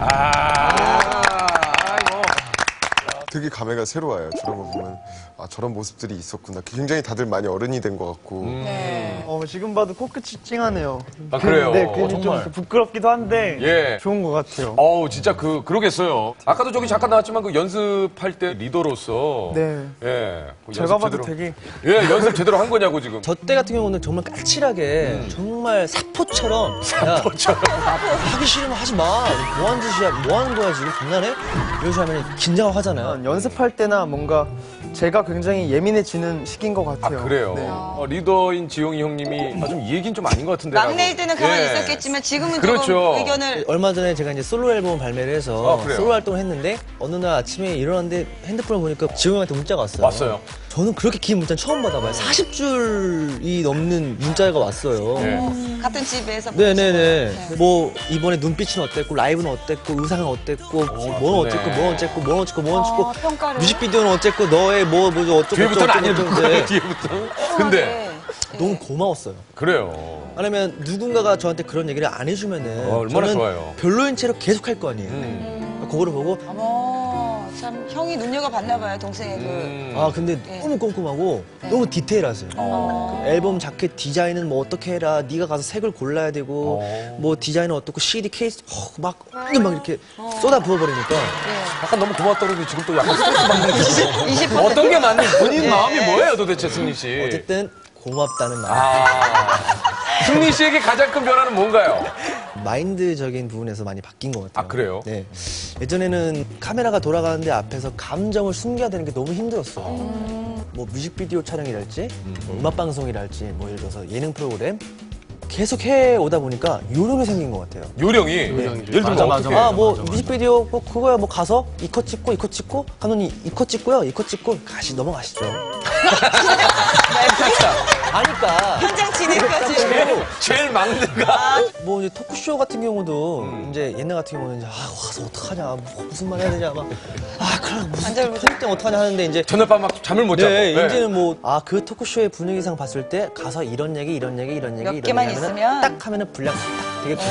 되게 감회가 새로워요. 저런 거 보면 아 저런 모습들이 있었구나. 굉장히 다들 많이 어른이 된 것 같고. 지금 봐도 코끝이 찡하네요. 아, 그래요? 네, 괜히 좀 부끄럽기도 한데 예. 좋은 것 같아요. 진짜 그러겠어요. 아까도 저기 잠깐 나왔지만 그 연습할 때 리더로서. 네. 예. 제가 봐도 되게 연습 제대로 한 거냐고 지금. 저 때 같은 경우는 정말 까칠하게 정말 사포처럼 하기 싫으면 하지 마. 뭐 하는 짓이야? 뭐 하는 거야 지금? 장난해? 이러시 하면 긴장을 하잖아요. 연습할 때나 뭔가 제가 굉장히 예민해지는 시기인 것 같아요. 아, 그래요? 네. 리더인 지용이 형님이 좀 이 얘기는 좀 아닌 것 같은데. 막내일 때는 가만히 예. 있었겠지만 지금은 그렇죠. 조금 의견을. 얼마 전에 제가 이제 솔로 앨범 발매를 해서 그래요? 솔로 활동을 했는데 어느 날 아침에 일어났는데 핸드폰을 보니까 지용 형한테 문자가 왔어요. 왔어요. 저는 그렇게 긴 문자는 처음 받아봐요. 40줄이 넘는 문자가 왔어요. 네. 같은 집에서. 네네네. 뭐 이번에 눈빛은 어땠고 라이브는 어땠고 의상은 어땠고 뭐는 어쨌고 뭐는 어쨌고 뭐는 어쨌고 뭐는 어쨌고 평가를. 뮤직비디오는 어쨌고 너의 뭐 어쩌고 뒤에부터는 안 어쩌고 읽은 거예요, 뒤에부터. 근데. 너무 고마웠어요. 그래요. 왜냐면 누군가가 저한테 그런 얘기를 안 해주면은 얼마나 저는 좋아요. 별로인 채로 계속 할 거 아니에요. 그거를 보고 참 형이 눈여겨봤나 봐요, 동생의 근데 너무 꼼꼼하고 너무 디테일하세요. 그 앨범 자켓 디자인은 뭐 어떻게 해라, 네가 가서 색을 골라야 되고 뭐 디자인은 어떻고 CD 케이스 막 이렇게 쏟아 부어버리니까 약간 너무 고맙다 그러고 지금 또 약간 스트레스 받는 거. 어떤 게 맞는 본인 마음이 뭐예요 도대체 승리 씨? 어쨌든 고맙다는 말. 승리 씨에게 가장 큰 변화는 뭔가요? 마인드적인 부분에서 많이 바뀐 것 같아요. 아, 그래요? 네. 예전에는 카메라가 돌아가는데 앞에서 감정을 숨겨야 되는 게 너무 힘들었어요. 뭐 뮤직비디오 촬영이랄지, 뭐 음악방송이랄지, 뭐 예를 들어서 예능 프로그램 계속 해오다 보니까 요령이 생긴 것 같아요. 요령이? 예를 들면 어떻게? 뭐 뮤직비디오 뭐 그거야 뭐 가서 이 컷 찍고 감독님 이 컷 찍고요, 이 컷 찍고 가시 넘어가시죠. 아니까. 현장 진행까지. 제일 막내가. 뭐 이제 토크쇼 같은 경우도 이제 옛날 같은 경우는 이제 와서 어떡하냐, 뭐 무슨 말 해야 되냐, 막 그럼 무슨 편집장 어떡하냐 하는데 이제 저녁 밤 막 잠을 못 자고. 네, 이제는 뭐 그 토크쇼의 분위기상 봤을 때 가서 이런 얘기 몇 개만 있으면 딱 하면은 분량 딱 되게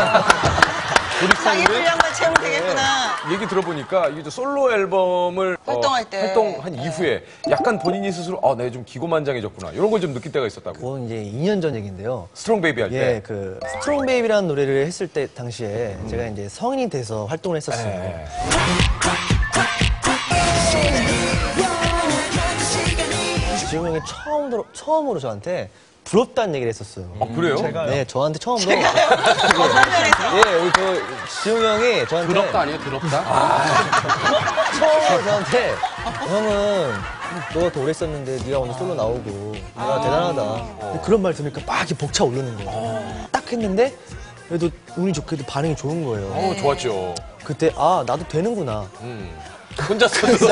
자기 분량만 채우면 되겠구나. 얘기 들어보니까 이게 솔로 앨범을 활동할 때. 활동한 이후에 약간 본인이 스스로 내가 좀 기고만장해졌구나 이런 걸 좀 느낄 때가 있었다고. 그건 이제 2년 전 얘기인데요. 스트롱 베이비 할 때. 예, 그 스트롱 베이비라는 노래를 했을 때 당시에 제가 이제 성인이 돼서 활동을 했었어요. 지용 형이 처음으로 저한테 부럽다는 얘기를 했었어요. 그래요? 네, 저한테 처음으로. 예, 우리 지용 형이 저한테. 더럽다 아니에요? 더럽다? 처음으로 저한테 형은 너가 더 오래 썼는데 네가 오늘 솔로 나오고 내가 대단하다. 근데 그런 말 들으니까 막 이렇게 벅차 오르는 거예요. 딱 했는데 그래도 운이 좋게도 반응이 좋은 거예요. 좋았죠. 그때 나도 되는구나. 혼자 써도.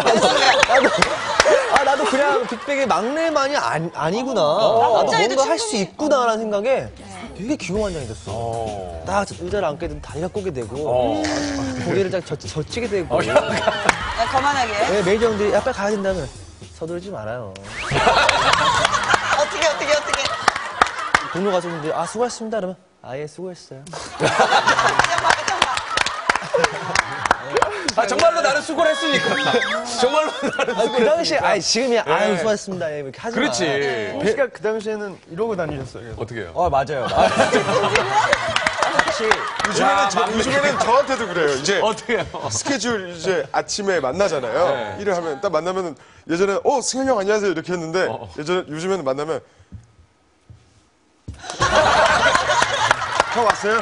나도 그냥 빅뱅의 막내만이 아니구나. 나도 뭔가 할 수 있구나라는 생각에 되게 기고만장이 됐어. 딱 의자를 앉게 되면 다리가 꼬게 되고 고개를 딱 젖히게 되고. 거만하게. 네, 매니저 형들이 빨리 가야 된다면 서두르지 말아요. 어떻게. 동료 가족분들이 수고하셨습니다. 그러면 예, 수고했어요. 정말로 나는 수고를 했으니까. 정말로 나는 그 당시에 지금이야 수고하셨습니다. 이렇게 하지 마. 그렇지. 홍 씨가 그 당시에는 이러고 다니셨어요. 그래서. 어떻게 해요? 맞아요. 같이 요즘에는 저한테도 그래요. 이제 어떻게 해요? 스케줄 이제 아침에 만나잖아요. 일을 하면 딱 만나면은 예전에 승현이 형 안녕하세요 이렇게 했는데 요즘에는 만나면 형 왔어요?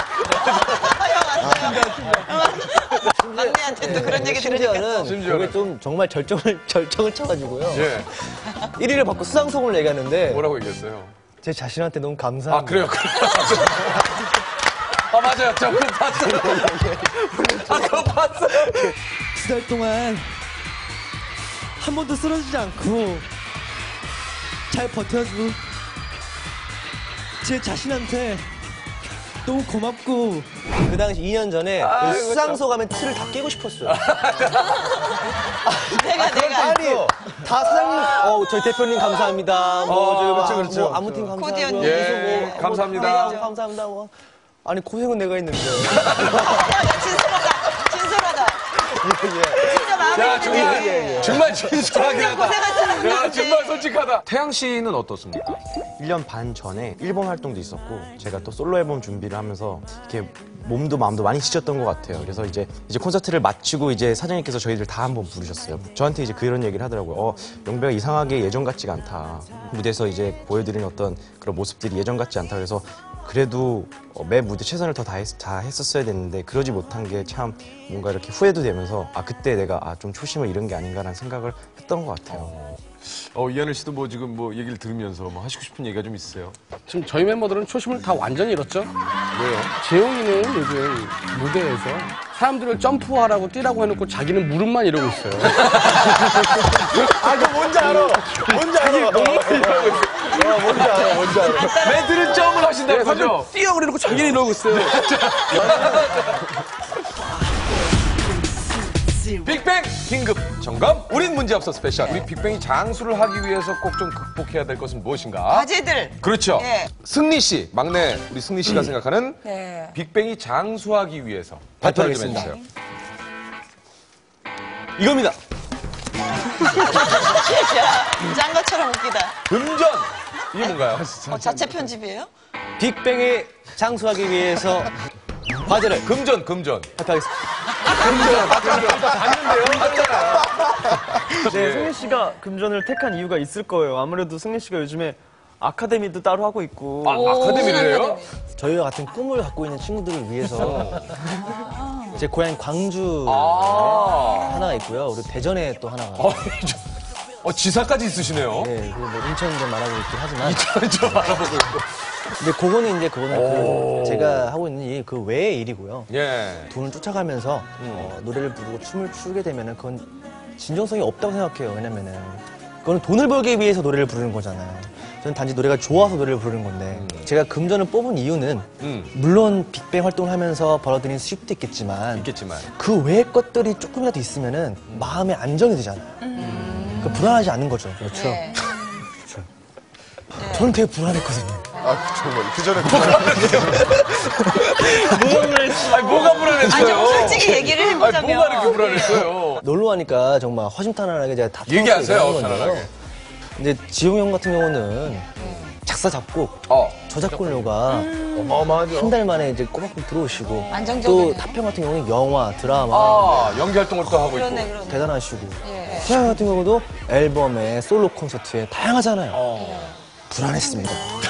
막내한테 또 그런 얘기 들으니까. 심지어는 그게 좀 정말 절정을 쳐가지고요. 예. 1위를 받고 수상소감을 얘기하는데 뭐라고 얘기했어요? 제 자신한테 너무 감사합니다. 그래요. 맞아요. 저 그거 봤어요. 그거 봤어요. 2달 동안 한 번도 쓰러지지 않고 잘 버텨주고 제 자신한테 너무 고맙고 그 당시 2년 전에 그 수상소감의 틀을 다 깨고 싶었어요. 내가. 아니 다 사장님, 저희 대표님 감사합니다. 그렇죠. 뭐 안무팀 감사하고. 코디 언니. 예, 감사합니다. 감사합니다. 아니 고생은 내가 했는데. 야, 정말 진솔하긴 하다. 고생하셨습니다. 야, 정말 솔직하다. 태양 씨는 어떻습니까? 1년 반 전에 일본 활동도 있었고 제가 또 솔로 앨범 준비를 하면서 이렇게 몸도 마음도 많이 지쳤던 것 같아요. 그래서 이제 콘서트를 마치고 이제 사장님께서 저희들 다 한번 부르셨어요. 저한테 이제 그런 얘기를 하더라고요. 영배가 이상하게 예전 같지가 않다. 무대에서 이제 보여드리는 어떤 그런 모습들이 예전 같지 않다. 그래서 그래도 매 무대 최선을 더 했었어야 됐는데 그러지 못한 게 참 뭔가 이렇게 후회도 되면서 그때 내가 좀 초심을 잃은 게 아닌가라는 생각을 했던 것 같아요. 이하늘 씨도 뭐 지금 뭐 얘기를 들으면서 뭐 하시고 싶은 얘기가 좀 있으세요? 지금 저희 멤버들은 초심을 다 완전히 잃었죠. 왜요? 재용이는 요즘 무대에서 사람들을 점프하라고 뛰라고 해놓고 자기는 무릎만 이러고 있어요. 아, 그 뭔지 알아. 뭔지 알아. 뭔지 알아. 멘트는 점을 하신다는 거죠? 뛰어 그래놓고 자기는 이러고 있어요. 빅뱅 긴급 점검 우린 문제없어 스페셜. 우리 빅뱅이 장수를 하기 위해서 꼭 좀 극복해야 될 것은 무엇인가? 과제들. 그렇죠. 예. 승리 씨, 막내 우리 승리 씨가 생각하는 네. 빅뱅이 장수하기 위해서 발표를 좀 해주세요. 이겁니다. 야, 짠 것처럼 웃기다. 금전 이게 뭔가요? 자체 편집이에요? 빅뱅이 장수하기 위해서 과제를 금전 발표하겠습니다. 네, 승리 씨가 금전을 택한 이유가 있을 거예요. 아무래도 승리 씨가 요즘에 아카데미도 따로 하고 있고. 아카데미를 해요? 저희와 같은 꿈을 갖고 있는 친구들을 위해서 제 고향 광주 하나가 있고요. 그리고 대전에 또 하나가. 지사까지 있으시네요. 네, 그리고 뭐 인천 좀 말하고 있긴 하지만. 좀 알아보고 있고. 근데 그거는 그 제가 하고 있는 일 그 외의 일이고요. 예. 돈을 쫓아가면서 노래를 부르고 춤을 추게 되면은 그건 진정성이 없다고 생각해요. 왜냐면은 그거는 돈을 벌기 위해서 노래를 부르는 거잖아요. 저는 단지 노래가 좋아서 노래를 부르는 건데 제가 금전을 뽑은 이유는 물론 빅뱅 활동을 하면서 벌어들인 수입도 있겠지만 그 외의 것들이 조금이라도 있으면은 마음의 안정이 되잖아요. 그러니까 불안하지 않는 거죠. 그렇죠. 네. 저는 되게 불안했거든요. 정말. 그 전에 뭐가 불안했어요? 좀 솔직히 얘기를 해보자면. 뭐가 이렇게 불안했어요? 놀러 가니까 정말 허심탄회하게 제가 다 얘기하세요, 털어놓고 얘기하는 편안하게. 건데요. 근데 지용 형 같은 경우는 작사, 작곡, 저작권료가 어마어마하죠. 한 달 만에 이제 꼬박꼬박 들어오시고 안정적이네요. 또 타평 같은 경우는 영화, 드라마 연기 활동을 또 하고 있고. 그러네. 대단하시고 예. 태양 같은 경우도 앨범에 솔로 콘서트에 다양하잖아요. 불안했습니다.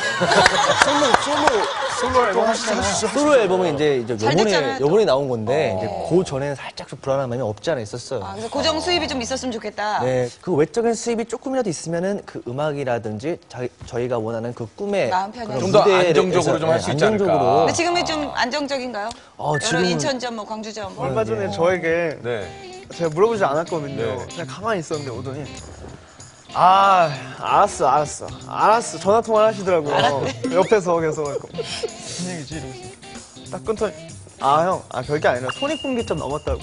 솔로 앨범은 이제 잘 됐잖아요, 또. 요번에 나온 건데 이제 그 전에는 살짝 좀 불안한 마음이 없지 않아 있었어요. 그래서 고정 수입이 좀 있었으면 좋겠다. 네, 그 외적인 수입이 조금이라도 있으면은 그 음악이라든지 저희가 원하는 그 꿈의 마음 편하게. 그런 좀 더 무대를 안정적으로 해서, 좀 할 수 있지 않을까. 안정적으로. 근데 지금이 좀 안정적인가요? 여러 지금은- 인천점, 뭐 광주점. 뭐. 얼마 전에 저에게 네. 제가 물어보지 않았거든요. 네. 그냥 가만히 있었는데 오더니 알았어. 전화 통화를 하시더라고요. 옆에서 계속 무슨 얘기지 이러면서 딱 끊더니 형, 별게 아니라 손익분기점 넘었다고.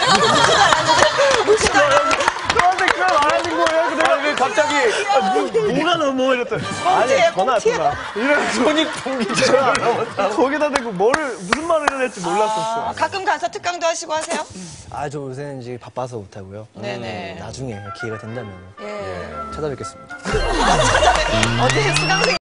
저한테 그걸 말하는 거예요. 근데 왜 갑자기 뭐가 넘어 이랬더니 뻥튀야, 뻥튀야. 이러면서 손익분기점을 거기다 대고 무슨 말을 해야 될지 몰랐었어요. 가끔 가서 특강도 하시고 하세요? 저 요새는 이제 바빠서 못하고요. 네네. 나중에 기회가 된다면 예. 찾아뵙겠습니다. 어제 수강생